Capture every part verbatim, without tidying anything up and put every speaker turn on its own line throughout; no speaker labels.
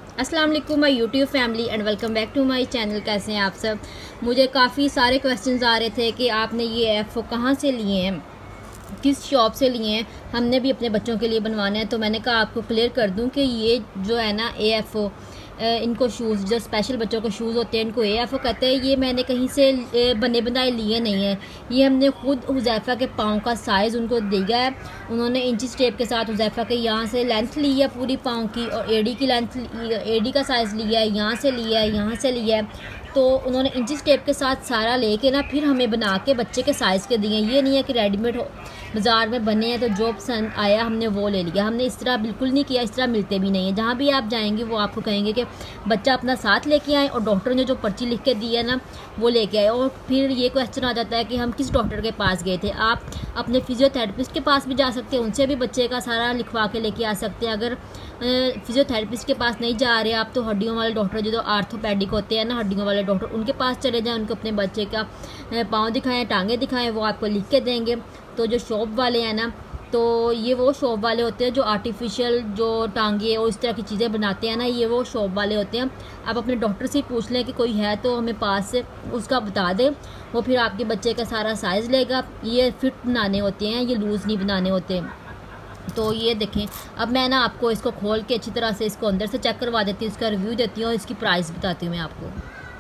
अस्सलाम वालेकुम my YouTube family and welcome back to my channel. कैसे हैं आप सब? मुझे काफ़ी सारे क्वेश्चंस आ रहे थे कि आपने ये एफ ओ कहाँ से लिए हैं, किस शॉप से लिए हैं, हमने भी अपने बच्चों के लिए बनवाना है। तो मैंने कहा आपको क्लियर कर दूं कि ये जो है ना ए एफ ओ, इनको शूज़ जो स्पेशल बच्चों के शूज़ होते हैं इनको ए एफ ओ कहते हैं। ये मैंने कहीं से बने बनाए लिए नहीं है, ये हमने खुद हुज़ैफ़ा के पाँव का साइज़ उनको दिया है। उन्होंने इंची टेप के साथ हुज़ैफ़ा के यहाँ से लेंथ ली है पूरी पाँव की, और एडी की लेंथ, एडी का साइज़ लिया है, यहाँ से लिया है, यहाँ से लिया है। तो उन्होंने इंची टेप के साथ सारा लेके ना फिर हमें बना के बच्चे के साइज़ के दिए। ये नहीं है कि रेडीमेड बाज़ार में बने हैं तो जो पसंद आया हमने वो ले लिया। हमने इस तरह बिल्कुल नहीं किया, इस तरह मिलते भी नहीं है। जहाँ भी आप जाएंगे वो आपको कहेंगे कि बच्चा अपना साथ लेके आए और डॉक्टर ने जो पर्ची लिख के दी है ना वो लेके आए। और फिर ये क्वेश्चन आ जाता है कि हम किस डॉक्टर के पास गए थे। आप अपने फिजियोथेरेपिस्ट के पास भी जा सकते हैं, उनसे भी बच्चे का सारा लिखवा के लेके आ सकते हैं। अगर फिजियोथेरेपिस्ट के पास नहीं जा रहे आप तो हड्डियों वाले डॉक्टर जो आर्थोपेडिक होते हैं ना, हड्डियों वाले डॉक्टर, उनके पास चले जाएं, उनको अपने बच्चे का पाँव दिखाएं, टांगे दिखाएं, वो आपको लिख के देंगे। तो जो शॉप वाले हैं ना, तो ये वो शॉप वाले होते हैं जो आर्टिफिशियल जो टांगे और इस तरह की चीज़ें बनाते हैं ना, ये वो शॉप वाले होते हैं। आप अपने डॉक्टर से पूछ लें कि कोई है तो हमें पास से उसका बता दें, वो फिर आपके बच्चे का सारा साइज़ लेगा। ये फिट बनाने होते हैं, ये लूज़ नहीं बनाने होते। तो ये देखें, अब मैं ना आपको इसको खोल के अच्छी तरह से इसको अंदर से चेक करवा देती हूँ, इसका रिव्यू देती हूँ और इसकी प्राइस बताती हूँ मैं आपको।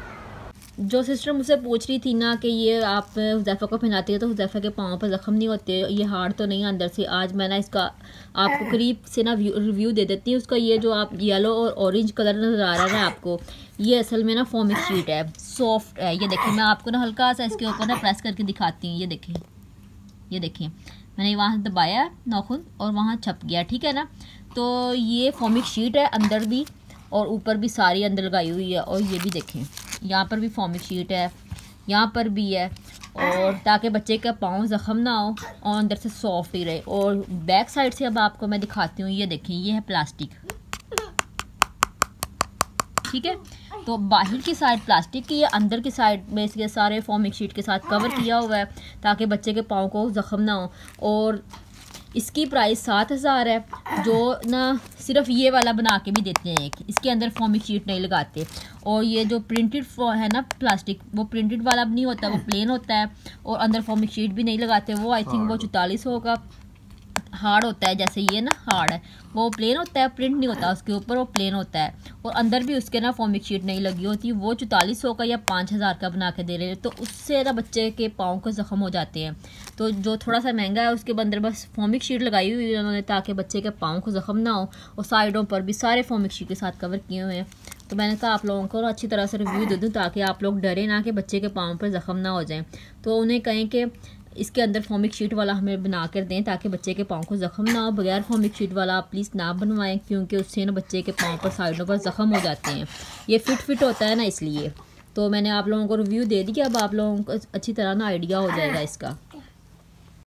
जो सिस्टर मुझसे पूछ रही थी ना कि ये आप हुज़ैफ़ा को पहनाती है तो हुज़ैफ़ा के पाँव पर ज़ख्म नहीं होते, ये हार्ड तो नहीं अंदर से। आज मैं ना इसका आपको करीब से ना रिव्यू दे देती हूँ उसका। ये जो आप येलो और ऑरेंज कलर नज़र आ रहा है ना आपको, ये असल में ना फोमिक शीट है, सॉफ्ट है। ये देखिए, मैं आपको ना हल्का सा इसके ऊपर ना प्रेस करके दिखाती हूँ। ये देखिए, ये देखिए, मैंने वहाँ दबाया नाखून और वहाँ छप गया, ठीक है ना। तो ये फोमिक शीट है अंदर भी और ऊपर भी सारी अंदर लगाई हुई है। और ये भी देखें, यहाँ पर भी फोमिक शीट है, यहाँ पर भी है, और ताकि बच्चे का पाँव ज़ख़म ना हो और अंदर से सॉफ्ट ही रहे। और बैक साइड से अब आपको मैं दिखाती हूँ। ये देखें, ये है प्लास्टिक, ठीक है। तो बाहर की साइड प्लास्टिक की है, अंदर की साइड में इसके सारे फोमिक शीट के साथ कवर किया हुआ है ताकि बच्चे के पाँव को ज़ख़म ना हो। और इसकी प्राइस सात हज़ार है, जो ना सिर्फ ये वाला बना के भी देते हैं एक, इसके अंदर फोमिक शीट नहीं लगाते। और ये जो प्रिंटेड है ना प्लास्टिक, वो प्रिंटेड वाला भी नहीं होता, वो प्लेन होता है और अंदर फोमिक शीट भी नहीं लगाते। वो आई थिंक वो चौतालीस होगा, हार्ड होता है, जैसे ये ना हार्ड है, वो प्लेन होता है, प्रिंट नहीं होता उसके ऊपर, वो प्लेन होता है। और अंदर भी उसके ना फोमिक शीट नहीं लगी होती। वो चौतालीस सौ का या पाँच हज़ार का बना के दे रहे हैं, तो उससे ना बच्चे के पाँव को ज़ख्म हो जाते हैं। तो जो थोड़ा सा महंगा है उसके अंदर बस फोमिक शीट लगाई हुई है उन्होंने ताकि बच्चे के पाँव को ज़ख्म ना हो, और साइडों पर भी सारे फोमिक शीट के साथ कवर किए हुए हैं। तो मैंने कहा आप लोगों को अच्छी तरह से रिव्यू दे दूँ ताकि आप लोग डरे ना कि बच्चे के पाँव पर ज़ख्म ना हो जाए। तो उन्हें कहें कि इसके अंदर फोमिक शीट वाला हमें बना कर दें ताकि बच्चे के पाँव को ज़ख़म ना हो। बगैर फोमिक शीट वाला आप प्लीज़ ना बनवाएं, क्योंकि उससे ना बच्चे के पाँव पर साइडों पर ज़ख़म हो जाते हैं। ये फिट फिट होता है ना, इसलिए। तो मैंने आप लोगों को रिव्यू दे दिया, अब आप लोगों को अच्छी तरह ना आइडिया हो जाएगा इसका।